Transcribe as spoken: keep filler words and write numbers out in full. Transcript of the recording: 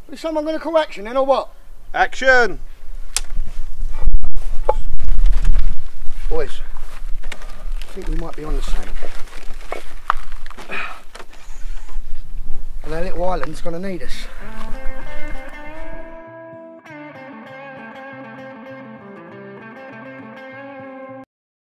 Is someone going to call action then or what? Action! Boys, I think we might be on the same. And that little island's going to need us.